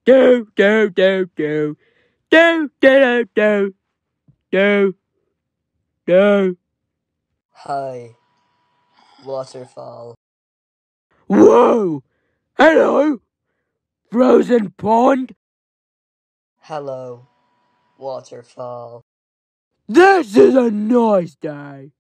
Do, do, do, do. Do, do, do, do, do. Hi, waterfall. Whoa! Hello, frozen pond. Hello, waterfall. This is a nice day.